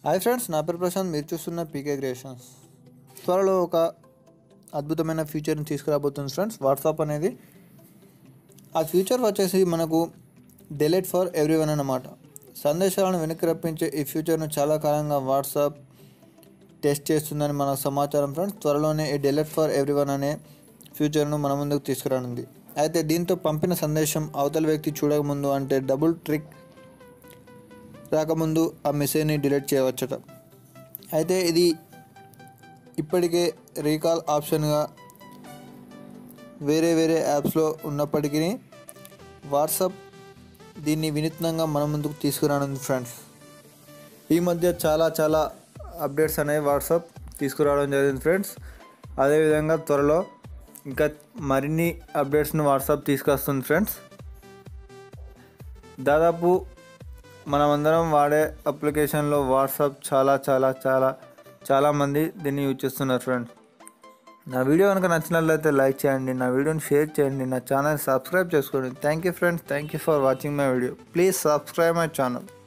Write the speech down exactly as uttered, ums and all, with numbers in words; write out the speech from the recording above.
Hi friends, నా పేరు ప్రశాంత్. మీరు చూస్తున్న పీకే క్రియేషన్స్. త్వరలో ఒక అద్భుతమైన ఫీచర్ని తీసుకురాబోతుంది ఫ్రెండ్స్, వాట్సాప్ అనేది. ఆ ఫీచర్ వచ్చేసి మనకు డిలీట్ ఫర్ ఎవ్రీవన్ అన్నమాట. సందేశాలను వెనక్కి రప్పించే ఈ ఫీచర్ను చాలా కాలంగా వాట్సాప్ టెస్ట్ చేస్తుందని మన సమాచారం ఫ్రెండ్స్. త్వరలోనే ఈ డిలీట్ ఫర్ ఎవ్రీవన్ అనే ఫీచర్ను మన ముందుకు తీసుకురానుంది. అయితే దీంతో పంపిన సందేశం అవతల వ్యక్తి చూడకముందు, అంటే డబుల్ ట్రిక్ రాకముందు ఆ మెసేజ్ని డిలీట్ చేయవచ్చట. అయితే ఇది ఇప్పటికే రీకాల్ ఆప్షన్గా వేరే వేరే యాప్స్లో ఉన్నప్పటికీ వాట్సాప్ దీన్ని వినూత్నంగా మన ముందుకు తీసుకురానుంది ఫ్రెండ్స్. ఈ మధ్య చాలా చాలా అప్డేట్స్ అనేవి వాట్సాప్ తీసుకురావడం జరిగింది ఫ్రెండ్స్. అదేవిధంగా త్వరలో ఇంకా మరిన్ని అప్డేట్స్ను వాట్సాప్ తీసుకొస్తుంది ఫ్రెండ్స్. దాదాపు మనమందరం వాడే అప్లికేషన్లో వాట్సాప్ చాలా చాలా చాలా చాలామంది దీన్ని యూజ్ చేస్తున్నారు ఫ్రెండ్స్. నా వీడియో కనుక నచ్చినట్లయితే లైక్ చేయండి, నా వీడియోని షేర్ చేయండి, నా ఛానల్ సబ్స్క్రైబ్ చేసుకోండి. Thank you friends, thank you for watching my video. Please subscribe my channel.